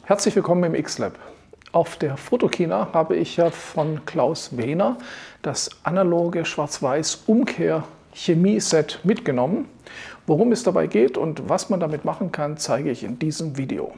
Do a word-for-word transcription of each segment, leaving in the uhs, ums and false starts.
Herzlich willkommen im X-Lab. Auf der Photokina habe ich ja von Klaus Wehner das analoge Schwarz-Weiß-Umkehr-Chemie-Set mitgenommen. Worum es dabei geht und was man damit machen kann, zeige ich in diesem Video.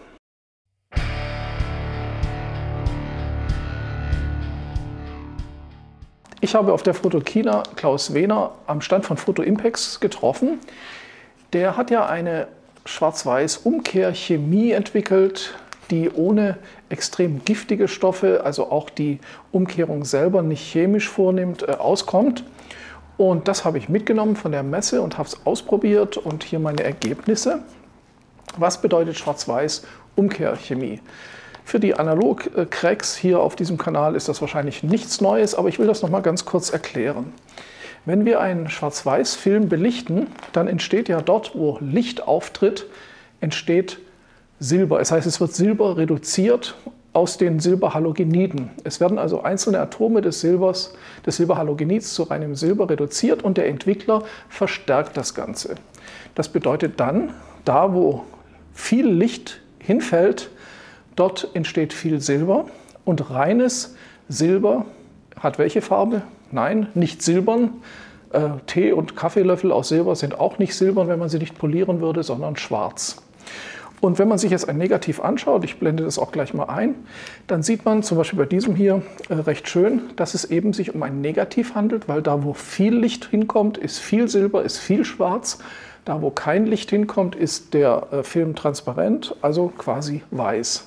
Ich habe auf der Photokina Klaus Wehner am Stand von Photo Impex getroffen. Der hat ja eine Schwarz-Weiß-Umkehr-Chemie entwickelt, die ohne extrem giftige Stoffe, also auch die Umkehrung selber nicht chemisch vornimmt, äh, auskommt. Und das habe ich mitgenommen von der Messe und habe es ausprobiert und hier meine Ergebnisse. Was bedeutet Schwarz-Weiß-Umkehrchemie? Für die Analog-Cracks hier auf diesem Kanal ist das wahrscheinlich nichts Neues, aber ich will das noch mal ganz kurz erklären. Wenn wir einen Schwarz-Weiß-Film belichten, dann entsteht ja dort, wo Licht auftritt, entsteht Silber. Das heißt, es wird Silber reduziert aus den Silberhalogeniden. Es werden also einzelne Atome des Silbers, des Silberhalogenids zu reinem Silber reduziert und der Entwickler verstärkt das Ganze. Das bedeutet dann, da wo viel Licht hinfällt, dort entsteht viel Silber und reines Silber hat welche Farbe? Nein, nicht silbern. Äh, Tee- und Kaffeelöffel aus Silber sind auch nicht silbern, wenn man sie nicht polieren würde, sondern schwarz. Und wenn man sich jetzt ein Negativ anschaut, ich blende das auch gleich mal ein, dann sieht man zum Beispiel bei diesem hier äh, recht schön, dass es eben sich um ein Negativ handelt, weil da, wo viel Licht hinkommt, ist viel Silber, ist viel Schwarz. Da, wo kein Licht hinkommt, ist der äh, Film transparent, also quasi weiß.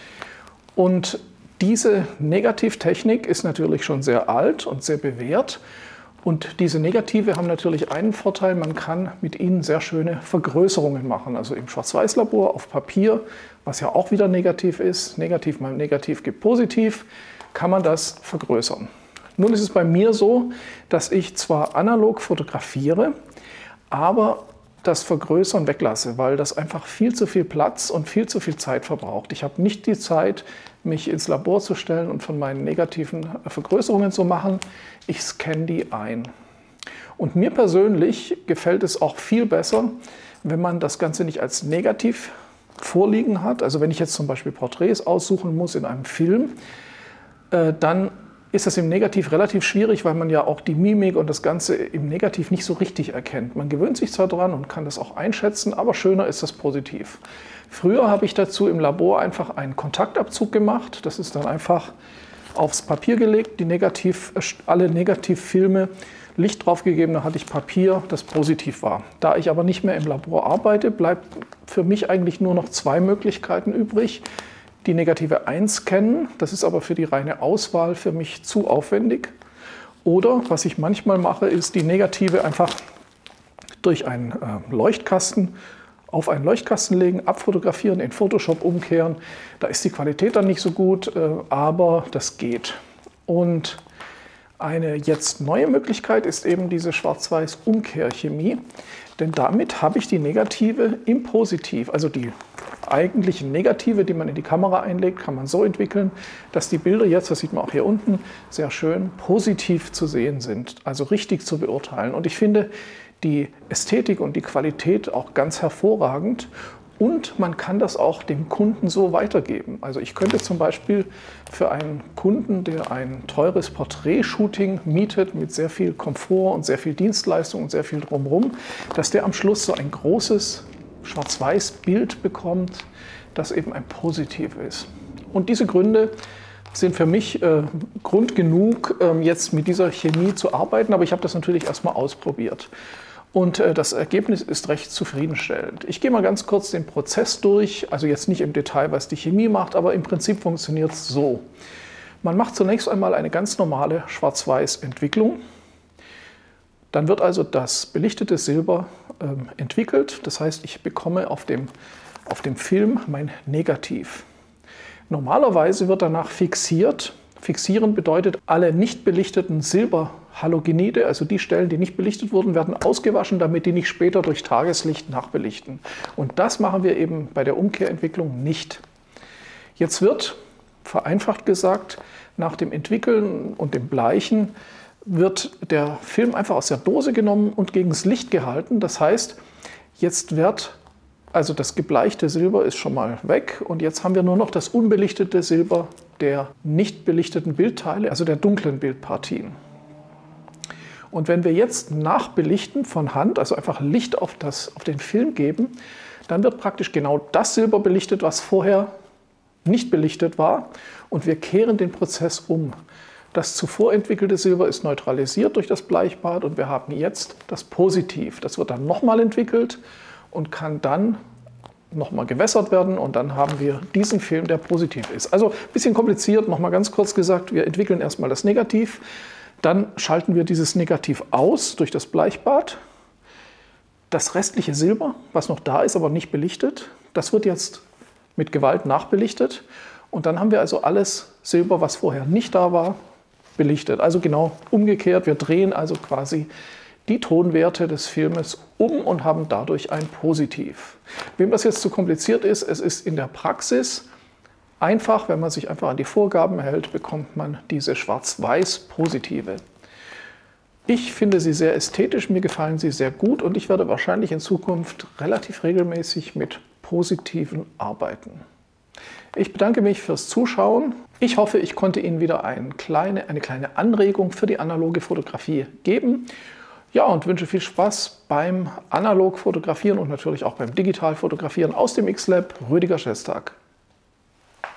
Und diese Negativtechnik ist natürlich schon sehr alt und sehr bewährt. Und diese Negative haben natürlich einen Vorteil, man kann mit ihnen sehr schöne Vergrößerungen machen. Also im Schwarz-Weiß-Labor auf Papier, was ja auch wieder negativ ist, Negativ mal Negativ gibt Positiv, kann man das vergrößern. Nun ist es bei mir so, dass ich zwar analog fotografiere, aber das Vergrößern weglasse, weil das einfach viel zu viel Platz und viel zu viel Zeit verbraucht. Ich habe nicht die Zeit, mich ins Labor zu stellen und von meinen negativen Vergrößerungen zu machen. Ich scanne die ein. Und mir persönlich gefällt es auch viel besser, wenn man das Ganze nicht als Negativ vorliegen hat. Also wenn ich jetzt zum Beispiel Porträts aussuchen muss in einem Film, äh, dann ist das im Negativ relativ schwierig, weil man ja auch die Mimik und das Ganze im Negativ nicht so richtig erkennt. Man gewöhnt sich zwar dran und kann das auch einschätzen, aber schöner ist das Positiv. Früher habe ich dazu im Labor einfach einen Kontaktabzug gemacht. Das ist dann einfach aufs Papier gelegt, die Negativ, alle Negativfilme, Licht draufgegeben, da hatte ich Papier, das positiv war. Da ich aber nicht mehr im Labor arbeite, bleibt für mich eigentlich nur noch zwei Möglichkeiten übrig. Die Negative einscannen, das ist aber für die reine Auswahl für mich zu aufwendig. Oder was ich manchmal mache, ist die Negative einfach durch einen äh, Leuchtkasten auf einen Leuchtkasten legen, abfotografieren, in Photoshop umkehren. Da ist die Qualität dann nicht so gut, äh, aber das geht. Und eine jetzt neue Möglichkeit ist eben diese Schwarz-Weiß-Umkehrchemie, denn damit habe ich die Negative im Positiv, also die eigentlichen Negative, die man in die Kamera einlegt, kann man so entwickeln, dass die Bilder jetzt, das sieht man auch hier unten, sehr schön positiv zu sehen sind, also richtig zu beurteilen. Und ich finde die Ästhetik und die Qualität auch ganz hervorragend. Und man kann das auch dem Kunden so weitergeben. Also ich könnte zum Beispiel für einen Kunden, der ein teures Porträtshooting mietet mit sehr viel Komfort und sehr viel Dienstleistung und sehr viel drumherum, dass der am Schluss so ein großes Schwarz-Weiß-Bild bekommt, das eben ein Positiv ist. Und diese Gründe sind für mich äh, Grund genug, äh, jetzt mit dieser Chemie zu arbeiten. Aber ich habe das natürlich erstmal ausprobiert. Und äh, das Ergebnis ist recht zufriedenstellend. Ich gehe mal ganz kurz den Prozess durch, also jetzt nicht im Detail, was die Chemie macht, aber im Prinzip funktioniert es so. Man macht zunächst einmal eine ganz normale Schwarz-Weiß-Entwicklung. Dann wird also das belichtete Silber ähm, entwickelt. Das heißt, ich bekomme auf dem, auf dem Film mein Negativ. Normalerweise wird danach fixiert. Fixieren bedeutet, alle nicht belichteten Silberhalogenide, also die Stellen, die nicht belichtet wurden, werden ausgewaschen, damit die nicht später durch Tageslicht nachbelichten. Und das machen wir eben bei der Umkehrentwicklung nicht. Jetzt wird, vereinfacht gesagt, nach dem Entwickeln und dem Bleichen wird der Film einfach aus der Dose genommen und gegen das Licht gehalten. Das heißt, jetzt wird Also das gebleichte Silber ist schon mal weg und jetzt haben wir nur noch das unbelichtete Silber der nicht belichteten Bildteile, also der dunklen Bildpartien. Und wenn wir jetzt nachbelichten von Hand, also einfach Licht auf, das, auf den Film geben, dann wird praktisch genau das Silber belichtet, was vorher nicht belichtet war, und wir kehren den Prozess um. Das zuvor entwickelte Silber ist neutralisiert durch das Bleichbad und wir haben jetzt das Positiv. Das wird dann nochmal entwickelt und kann dann nochmal gewässert werden und dann haben wir diesen Film, der positiv ist. Also ein bisschen kompliziert, nochmal ganz kurz gesagt, wir entwickeln erstmal das Negativ, dann schalten wir dieses Negativ aus durch das Bleichbad. Das restliche Silber, was noch da ist, aber nicht belichtet, das wird jetzt mit Gewalt nachbelichtet und dann haben wir also alles Silber, was vorher nicht da war, belichtet. Also genau umgekehrt, wir drehen also quasi die Tonwerte des Filmes um und haben dadurch ein Positiv. Wem das jetzt zu kompliziert ist, es ist in der Praxis einfach, wenn man sich einfach an die Vorgaben hält, bekommt man diese Schwarz-Weiß-Positive. Ich finde sie sehr ästhetisch, mir gefallen sie sehr gut und ich werde wahrscheinlich in Zukunft relativ regelmäßig mit Positiven arbeiten. Ich bedanke mich fürs Zuschauen. Ich hoffe, ich konnte Ihnen wieder eine kleine, eine kleine Anregung für die analoge Fotografie geben. Ja, und wünsche viel Spaß beim analog Fotografieren und natürlich auch beim digital Fotografieren aus dem X-Lab. Rüdiger Schestag.